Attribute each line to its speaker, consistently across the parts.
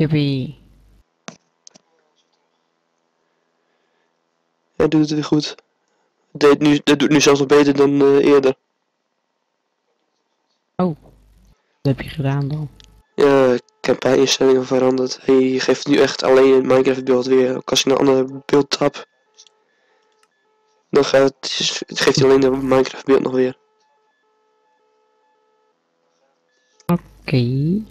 Speaker 1: Yippie.
Speaker 2: Hij doet het weer goed. Dat doet nu zelfs nog beter dan eerder.
Speaker 1: Oh, wat heb je gedaan dan?
Speaker 2: Ja, ik heb een paar instellingen veranderd. Hij geeft nu echt alleen het Minecraft beeld weer. Ook als ik naar een ander beeld tap, dan het geeft hij alleen het Minecraft beeld nog weer.
Speaker 1: Oké.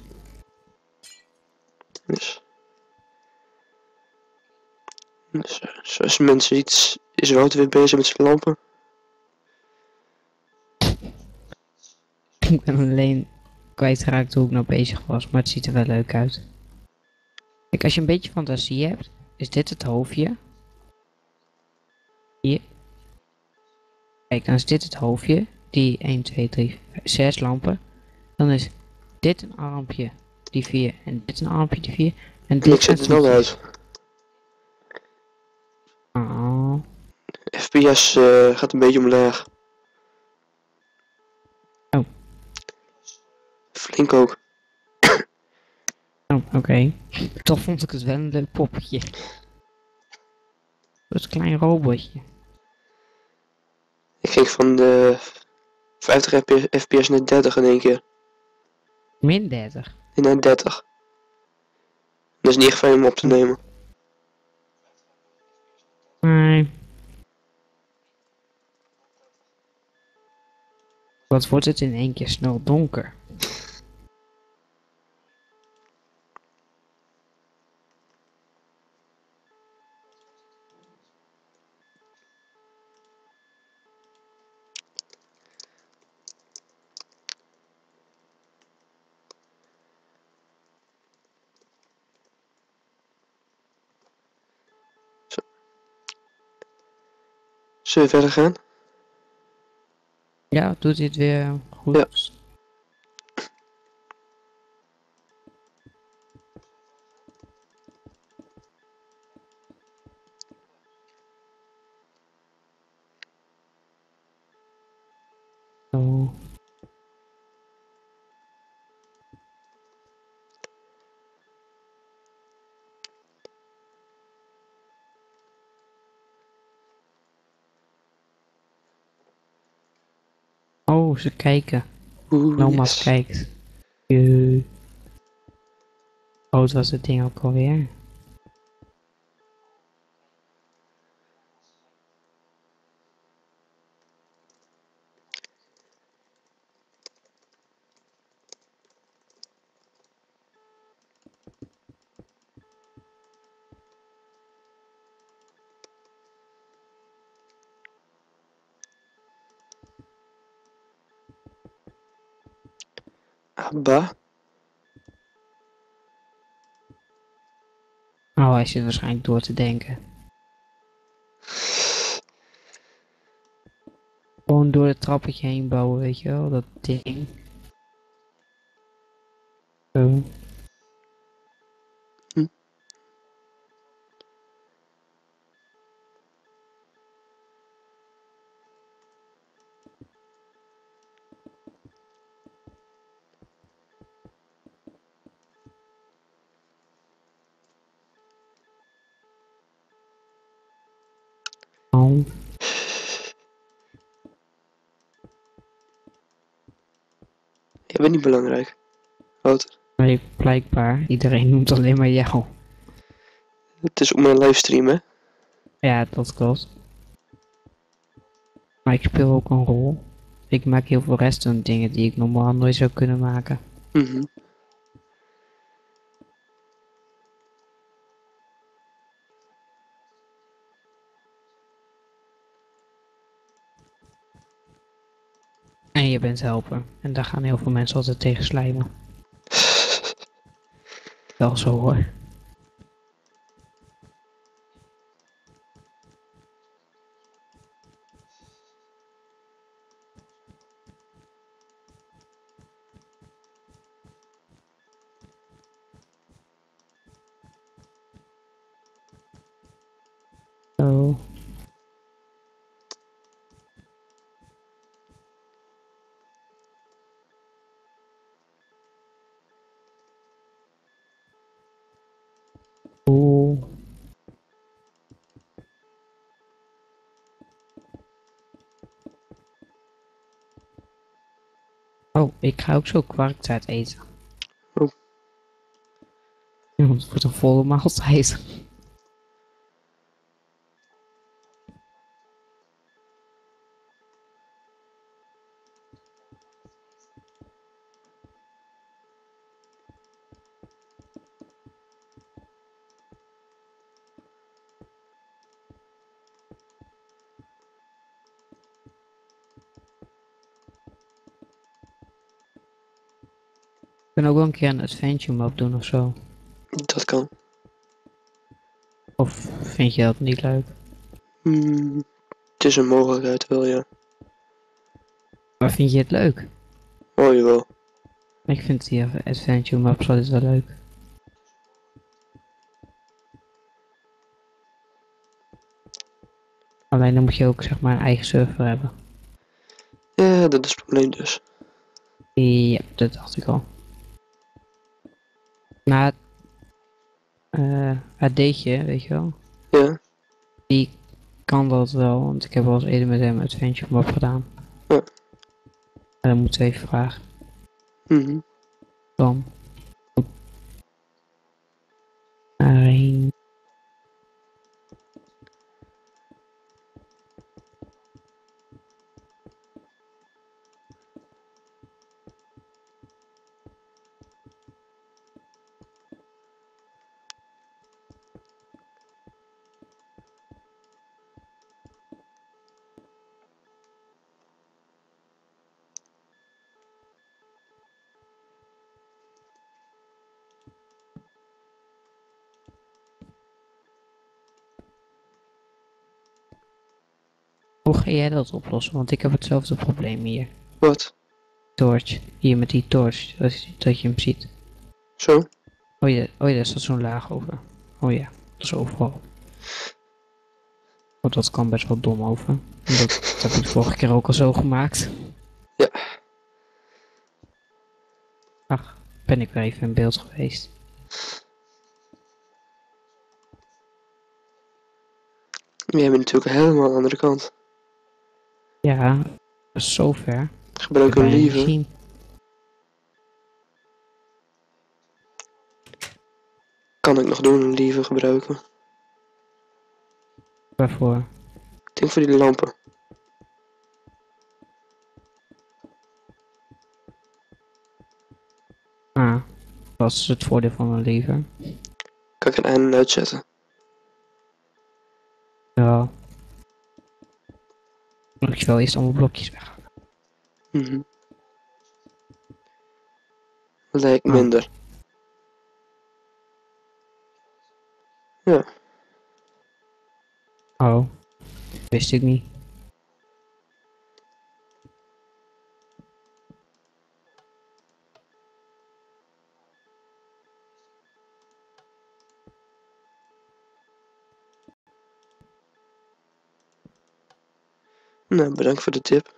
Speaker 2: Dus zoals mensen ziet, is Wouter weer bezig met zijn lampen.
Speaker 1: Ik ben alleen kwijtgeraakt hoe ik nou bezig was, maar het ziet er wel leuk uit. Kijk, als je een beetje fantasie hebt, is dit het hoofdje. Hier. Kijk, dan is dit het hoofdje. Die 1, 2, 3, 6 lampen. Dan is dit een armpje, die 4. En dit een armpje, die 4. En
Speaker 2: En
Speaker 1: dit
Speaker 2: ik
Speaker 1: zijn
Speaker 2: zet het wel
Speaker 1: voetjes.
Speaker 2: uit.
Speaker 1: Oh.
Speaker 2: FPS gaat een beetje omlaag.
Speaker 1: Oh.
Speaker 2: Flink ook.
Speaker 1: Oh, oké. Toch vond ik het wel een leuk poppetje. Dat is een klein robotje.
Speaker 2: Ik ging van de 50 FPS naar 30 in één keer.
Speaker 1: Min 30.
Speaker 2: En naar 30. Dat is niet echt fijn om op te nemen.
Speaker 1: Nee. Wat wordt het in één keer snel donker?
Speaker 2: Zullen we verder gaan?
Speaker 1: Ja, doet dit weer goed?
Speaker 2: Ja.
Speaker 1: Zo. Oh, ze kijken. Nomad
Speaker 2: Yes.
Speaker 1: kijkt. Groot was het ding ook alweer?
Speaker 2: Abba.
Speaker 1: Oh, hij zit waarschijnlijk door te denken. Gewoon door het trappetje heen bouwen, weet je wel, dat ding. Zo.
Speaker 2: Hm.
Speaker 1: Oh.
Speaker 2: Je bent niet belangrijk. Wouter.
Speaker 1: Nee, blijkbaar. Iedereen noemt alleen maar jou.
Speaker 2: Het is op mijn livestream, hè?
Speaker 1: Ja, dat klopt. Maar ik speel ook een rol. Ik maak heel veel restaurant dingen die ik normaal nooit zou kunnen maken.
Speaker 2: Mhm.
Speaker 1: En je bent helper. En daar gaan heel veel mensen altijd tegen slijmen. Wel zo hoor. Zo. Oeh. Oh, ik ga ook zo kwarktaart eten.
Speaker 2: Oh.
Speaker 1: Ja, want het wordt een volle maaltijd. Ik kan ook wel een keer een adventure map doen of zo.
Speaker 2: Dat kan.
Speaker 1: Of vind je dat niet leuk?
Speaker 2: Het is een mogelijkheid wel, ja.
Speaker 1: Maar vind je het leuk?
Speaker 2: Oh, jawel.
Speaker 1: Ik vind die adventure maps altijd wel leuk. Alleen dan moet je ook zeg maar een eigen server hebben.
Speaker 2: Ja, dat is het probleem dus.
Speaker 1: Ja, dat dacht ik al. Nou, AD'tje, weet je wel.
Speaker 2: Ja.
Speaker 1: Die kan dat wel, want ik heb wel eens eerder met hem adventure map gedaan.
Speaker 2: Ja.
Speaker 1: En dan moeten we even vragen. Dan. Daarheen. Hoe ga jij dat oplossen? Want ik heb hetzelfde probleem hier.
Speaker 2: Wat?
Speaker 1: Torch. Hier met die torch. Dat je hem ziet.
Speaker 2: Zo?
Speaker 1: Oh ja, daar staat zo'n laag over. Oh ja, dat is overal. Want dat kan best wel dom over. Dat heb ik de vorige keer ook al zo gemaakt.
Speaker 2: Ja.
Speaker 1: Ach, ben ik weer even in beeld geweest.
Speaker 2: Jij bent natuurlijk helemaal aan de andere kant.
Speaker 1: Ja, dat is zo ver.
Speaker 2: Gebruik
Speaker 1: Bijna
Speaker 2: een
Speaker 1: niet
Speaker 2: liever.
Speaker 1: zien.
Speaker 2: Kan ik nog doen, een liever gebruiken.
Speaker 1: Waarvoor?
Speaker 2: Ik denk voor die lampen.
Speaker 1: Ah, dat is het voordeel van een lever.
Speaker 2: Kan ik een aan- en uitzetten.
Speaker 1: Ja. Dan moet je wel eerst allemaal blokjes weg.
Speaker 2: Lijkt
Speaker 1: Ah.
Speaker 2: minder. Ja.
Speaker 1: Oh, wist ik niet.
Speaker 2: Nou, bedankt voor de tip.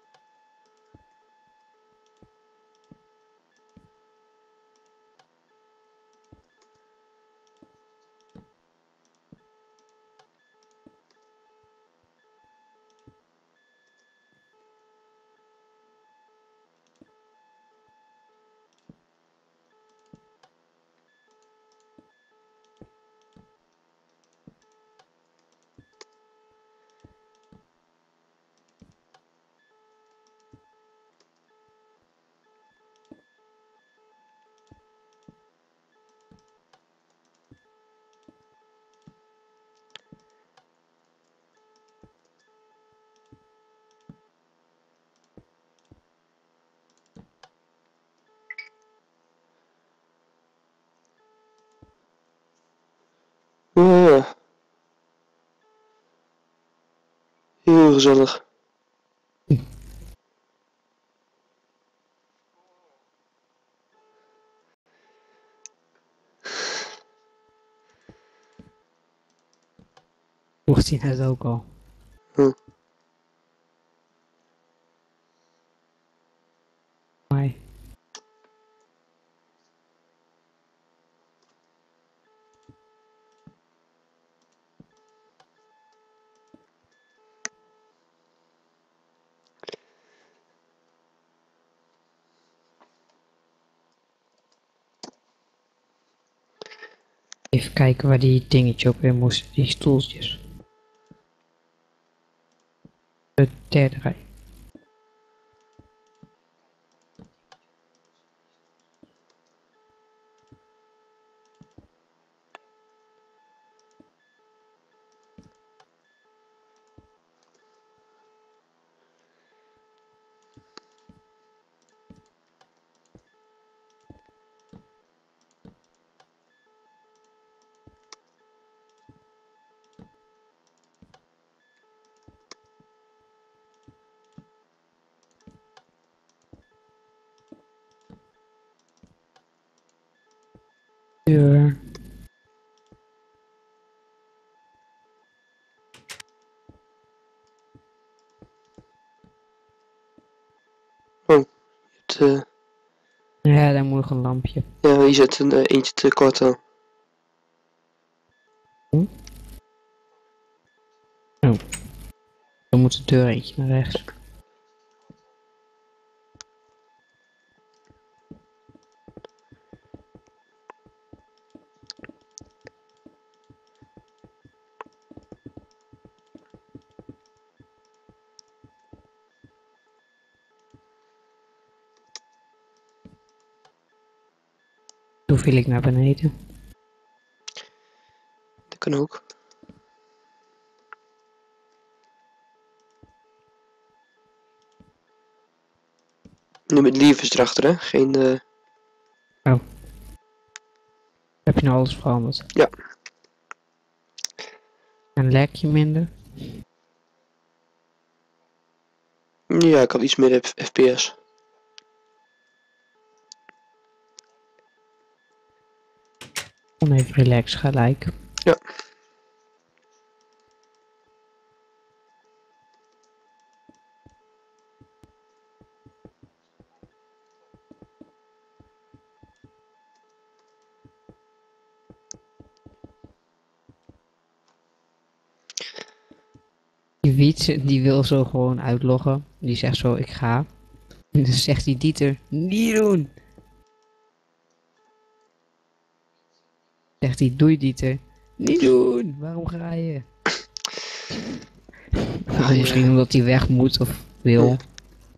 Speaker 2: Ja. Heel gezellig.
Speaker 1: Mocht hij net ook al.
Speaker 2: Hm.
Speaker 1: Maar Even kijken waar die dingetje op weer moest. Die stoeltjes. De derde rij. Deur. Ja, daar moet nog een lampje.
Speaker 2: Ja, hier zit een eentje te kort aan.
Speaker 1: Dan moet de deur eentje naar rechts. Toen viel ik naar beneden.
Speaker 2: Dat kan ook. Nu met liefdes erachter, hè? Geen...
Speaker 1: Heb je nou alles veranderd?
Speaker 2: Ja.
Speaker 1: Een lekje minder.
Speaker 2: Ja, ik had iets meer FPS.
Speaker 1: Gewoon even relax gelijk.
Speaker 2: Ja.
Speaker 1: Die Wietse, die wil zo gewoon uitloggen. Die zegt zo, ik ga. En dan zegt die Dieter, niet doen. Zegt hij, doei Dieter. Niet doen, waarom ga je?
Speaker 2: Ah,
Speaker 1: Misschien
Speaker 2: ja.
Speaker 1: omdat hij weg moet of wil.
Speaker 2: Ja.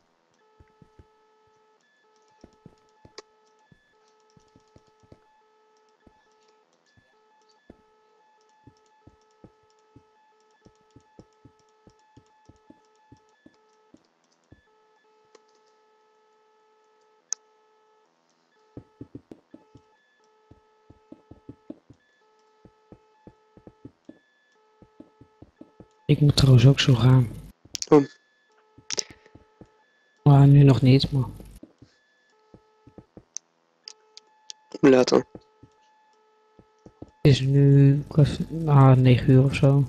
Speaker 1: Ik moet trouwens ook zo gaan.
Speaker 2: Oh.
Speaker 1: Maar nu nog niet, maar
Speaker 2: Hoe laat dan?
Speaker 1: het is nu 9 uur of zo.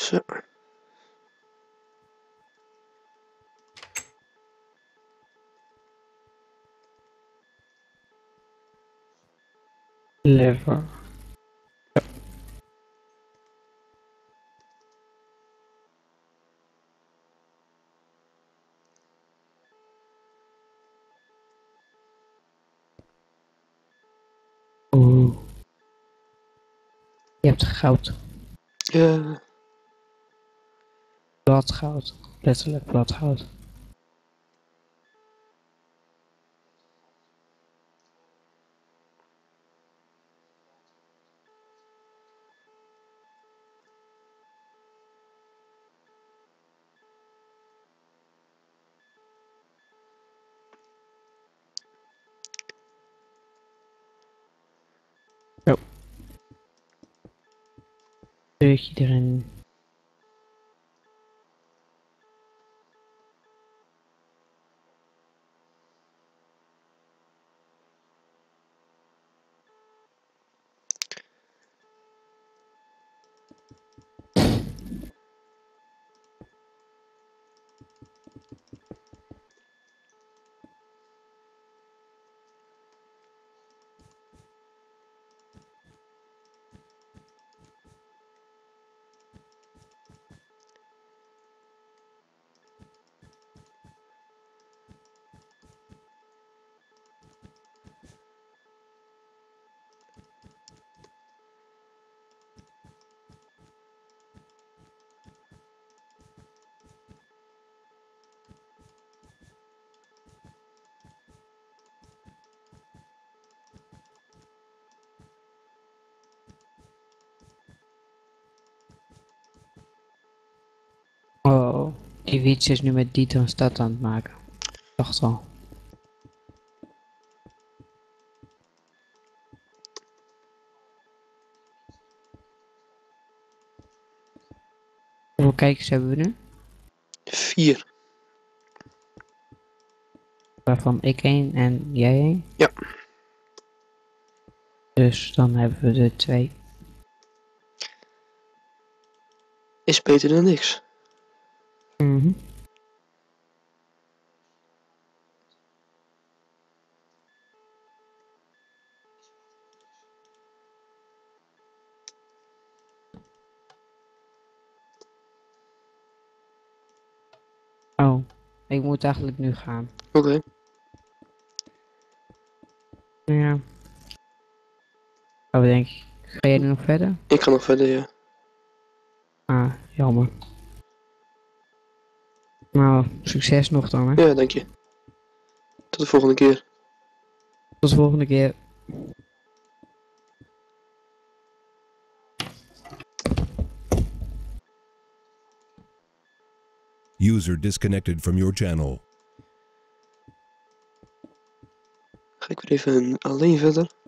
Speaker 2: Zo.
Speaker 1: Lever. Oeh. Je hebt goud.
Speaker 2: Ja.
Speaker 1: Bladgoud. Letterlijk bladgoud. Zo. Deurtje erin. Oh, die wiets is nu met Dieter een stad aan het maken. Dacht al. Hoeveel kijkers hebben we nu?
Speaker 2: 4.
Speaker 1: Waarvan ik 1 en jij 1?
Speaker 2: Ja.
Speaker 1: Dus dan hebben we er 2.
Speaker 2: Is beter dan niks.
Speaker 1: Mhm. Oh, ik moet eigenlijk nu gaan.
Speaker 2: Oké.
Speaker 1: Ja. Oh, denk ik. Ga jij nu nog verder?
Speaker 2: Ik ga nog verder, ja.
Speaker 1: Ah, jammer. Nou, succes nog dan, hè.
Speaker 2: Ja, dank je. Tot de volgende keer.
Speaker 1: Tot de volgende keer.
Speaker 3: User disconnected from your channel.
Speaker 2: Ga ik weer even alleen verder.